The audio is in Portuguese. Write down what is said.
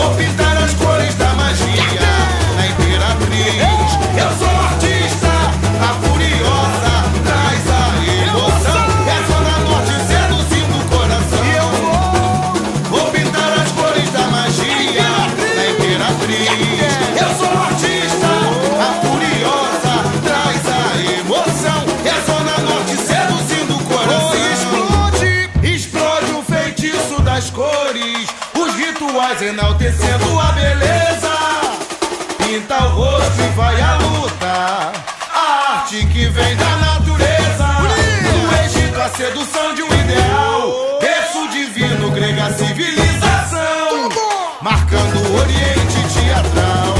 Vou pintar as cores da magia na Imperatriz. Eu sou artista, a furiosa traz a emoção. É Zona Norte seduzindo o coração. E eu vou pintar as cores da magia na Imperatriz. Eu sou artista, a furiosa traz a emoção. É Zona Norte seduzindo o coração. Explode o feitiço das cores, os rituais enaltecendo a beleza. Pinta o rosto e vai à luta, a arte que vem da natureza. No Egito a sedução de um ideal, berço divino, grega civilização, marcando o Oriente teatral.